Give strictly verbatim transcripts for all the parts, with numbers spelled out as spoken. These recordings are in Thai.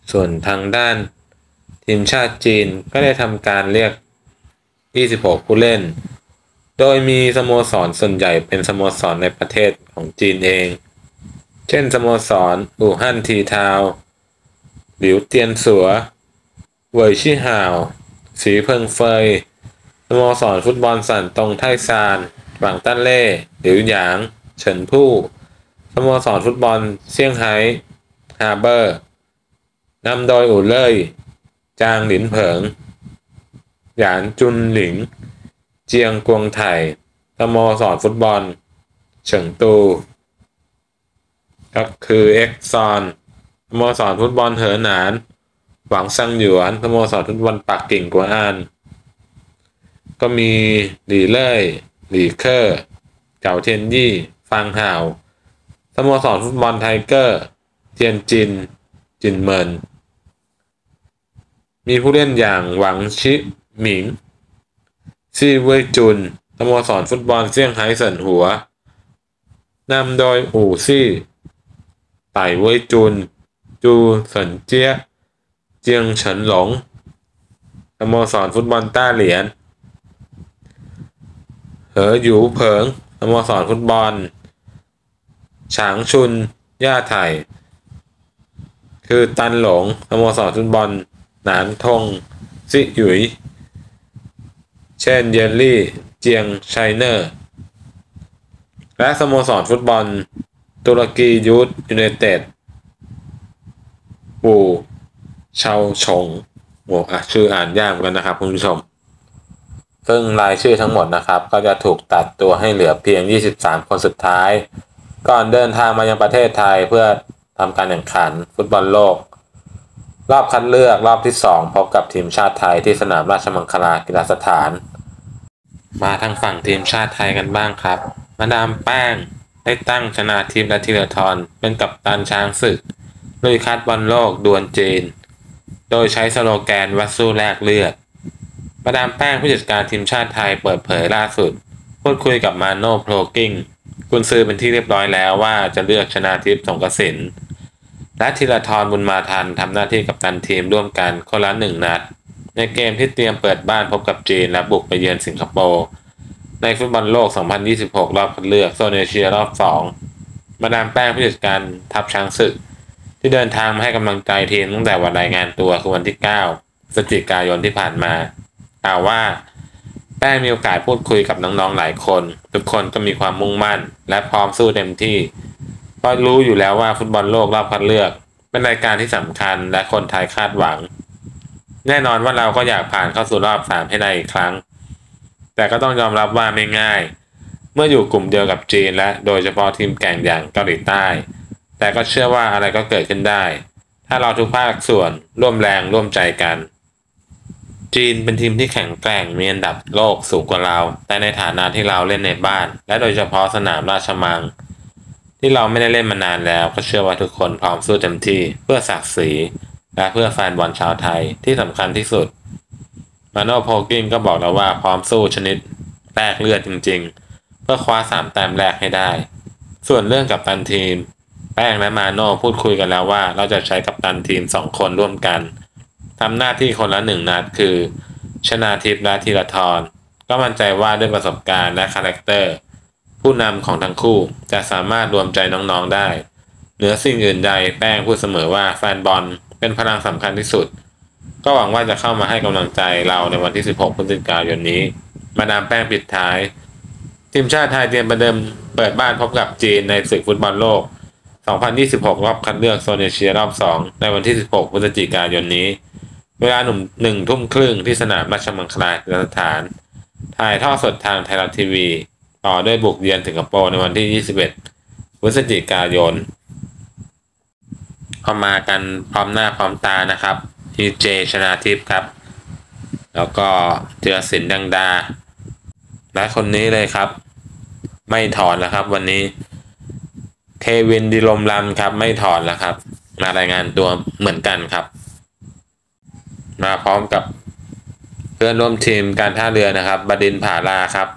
ส่วนทางด้านทีมชาติจีนก็ได้ทำการเรียกยี่สิบหกผู้เล่นโดยมีสโมสรส่วนใหญ่เป็นสโมสรในประเทศของจีนเองเช่นสโมสรอู่ฮั่นทีทาวหลิวเตียนสัวเว่ยชี่ห่าวสีเพิงเฟยสโมสรฟุตบอลสันตงไทซานหวังตั้นเล่หลิวหยางเฉินผู้สโมสรฟุตบอลเซี่ยงไฮ้ฮาร์เบอร์นำโดยอู่เล่ยจางหลินเผิงหยานจุนหลิงเจียงกวงไถสโมสรฟุตบอลเฉิงตูก็คือเอ็กซอนสโมสรฟุตบอลเหอหนานหวังซังหยวนสโมสรฟุตบอลปักกิ่งกัวอันก็มีหลี่เล่ยหลี่เคอร์เก๋าเทียนยี่ฟางห่าวสโมสรฟุตบอลไทเกอร์เทียนจินจินเมินมีผู้เล่นอย่างหวังชิหมิงซี่เว่ยจุนสโมสรฟุตบอลเซี่ยงไฮ้เซินหัวนำโดยอู่ซี่ไต่เว่ยจุนจูเซินเจี้ยเจียงเฉินหลงสโมสรฟุตบอลต้าเหรียญเหอหยูเผิงสโมสรฟุตบอลฉางชุนย่าไถ่คือตันหลงสโมสรฟุตบอลหนานทงซิหยุยเช่นเยลลี่เจียงไชเนอร์และสโมสรฟุตบอลตุรกียูทยูไนเต็ดปูเชาชงโอ้อ่ะชื่ออ่านยากเหมือนกันนะครับคุณผู้ชมซึ่งรายชื่อทั้งหมดนะครับก็จะถูกตัดตัวให้เหลือเพียงยี่สิบสามคนสุดท้ายก่อนเดินทางมายังประเทศไทยเพื่อทำการแข่งขันฟุตบอลโลกรอบคัดเลือกรอบที่สองพบกับทีมชาติไทยที่สนามราชมังคลากีฬาสถานมาทางฝั่งทีมชาติไทยกันบ้างครับมาดามแป้งได้ตั้งชนาทิพย์และธีรทรเป็นกัปตันช้างศึกลุยคัดบอลโลกดวลจีนโดยใช้สโลแกนวัดสู้แลกเลือดมาดามแป้งผู้จัดการทีมชาติไทยเปิดเผยล่าสุดพูดคุยกับมาโน่โพลกิ้งกุนซือเป็นที่เรียบร้อยแล้วว่าจะเลือกชนาทิพย์สงกสินและธีรทรบุญมาทันทำหน้าที่กัปตันทีมร่วมกันคนละหนึ่งนัดในเกมที่เตรียมเปิดบ้านพบกับจีนและบุกไปเยือนสิงคโปร์ในฟุตบอลโลก สองพันยี่สิบหก รอบคัดเลือกโซนเอเชียรอบสองมาดามแป้งผู้จัดการทัพช้างศึกที่เดินทางมาให้กำลังใจทีมตั้งแต่วันรายงานตัวคือวันที่เก้าพฤศจิกายนที่ผ่านมากล่าวว่าแป้งมีโอกาสพูดคุยกับน้องๆหลายคนทุกคนก็มีความมุ่งมั่นและพร้อมสู้เต็มที่เพราะรู้อยู่แล้วว่าฟุตบอลโลกรอบคัดเลือกเป็นรายการที่สำคัญและคนไทยคาดหวังแน่นอนว่าเราก็อยากผ่านเข้าสู่รอบสามให้ได้อีกครั้งแต่ก็ต้องยอมรับว่าไม่ง่ายเมื่ออยู่กลุ่มเดียวกับจีนและโดยเฉพาะทีมแกร่งอย่างเกาหลีใต้แต่ก็เชื่อว่าอะไรก็เกิดขึ้นได้ถ้าเราทุกภาคส่วนร่วมแรงร่วมใจกันจีนเป็นทีมที่แข็งแกร่งมีอันดับโลกสูงกว่าเราแต่ในฐานะที่เราเล่นในบ้านและโดยเฉพาะสนามราชมังที่เราไม่ได้เล่นมานานแล้วก็เชื่อว่าทุกคนพร้อมสู้เต็มที่เพื่อศักดิ์ศรีและเพื่อแฟนบอลชาวไทยที่สำคัญที่สุดมาโน่โพลกิ้งก็บอกแล้วว่าพร้อมสู้ชนิดแลกเลือดจริงๆเพื่อคว้าสามแต้มแรกให้ได้ส่วนเรื่องกัปตันทีมแป้งและมาโน่พูดคุยกันแล้วว่าเราจะใช้กัปตันทีมสองคนร่วมกันทำหน้าที่คนละหนึ่งนัดคือชนาทิพย์และธีรทรก็มั่นใจว่าด้วยประสบการณ์และคาแรคเตอร์ผู้นำของทั้งคู่จะสามารถรวมใจน้องๆได้เหนือสิ่งอื่นใดแป้งพูดเสมอว่าแฟนบอลเป็นพลังสำคัญที่สุดก็หวังว่าจะเข้ามาให้กำลังใจเราในวันที่สิบหกพฤศจิกายนนี้มาดามแป้งปิดท้ายทีมชาติไทยเตรียมประเดิมเปิดบ้านพบกับจีนในศึกฟุตบอลโลกสองพันยี่สิบหกรอบคัดเลือกโซนเอเชียรอบสองในวันที่สิบหกพฤศจิกายนนี้เวลาหนุ่มหนึ่งทุ่มครึ่งที่สนามราชมังคลากีฬาสถานถ่ายทอดสดทางไทยรัฐทีวีต่อด้วยบุกเยือนสิงคโปร์ในวันที่ยี่สิบเอ็ดพฤศจิกายนเข้ามากันพร้อมหน้าพร้อมตานะครับทีเจชนาทิพย์ครับแล้วก็เจือศิลป์ดังดาและคนนี้เลยครับไม่ถอนแล้วครับวันนี้เควินดิลมรันครับไม่ถอนแล้วครับมารายงานตัวเหมือนกันครับมาพร้อมกับเพื่อนร่วมทีมการท่าเรือนะครับบดินทร์ผาลาครับ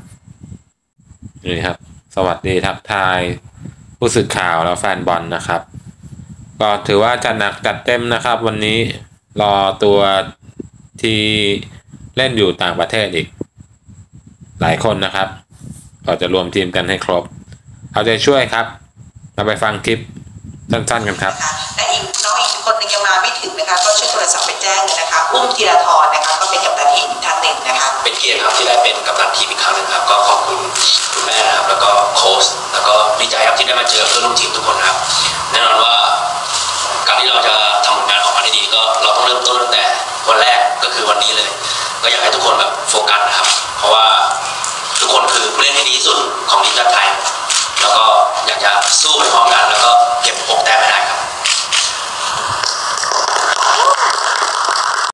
นี่ครับสวัสดีทักทายผู้สื่อข่าวแล้วแฟนบอลนะครับก็ถือว่าจัดหนักจัดเต็มนะครับวันนี้รอตัวที่เล่นอยู่ต่างประเทศอีกหลายคนนะครับก็จะรวมทีมกันให้ครบเอาใจช่วยครับเราไปฟังคลิปสั้นๆกันครับและอีกน้องอีกคนนึงยังมาไม่ถึงนะคะก็ช่วยโทรศัพท์ไปแจ้งเลยนะคะอุ้มธีรทรนะคะก็เป็นกัปตันทีมอีกท่านหนึ่งนะคะเป็นเกียรติครับที่ได้เป็นกัปตันทีมอีกครั้งหนึ่งครับก็ขอบคุณคุณแม่นะครับแล้วก็โค้ชแล้วก็ดีใจครับที่ได้มาเจอเพื่อนร่วมทีมทุกคนครับแน่นอนว่าการที่เราจะทำผลงานออกมาได้ดีก็เราต้องเริ่มต้นตั้งแต่วันแรกก็คือวันนี้เลยก็อยากให้ทุกคนแบบโฟกัสนะครับเพราะว่าทุกคนคือผู้เล่นที่ดีที่สุดของทีมชาติไทยแล้วก็อยากจะสู้ไปพร้อมกัน